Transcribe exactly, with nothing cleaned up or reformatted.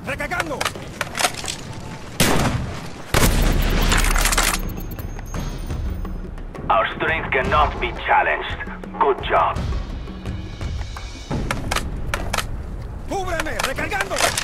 ¡Recargando! Our strength cannot be challenged. Good job. ¡Cúbreme! ¡Recargando!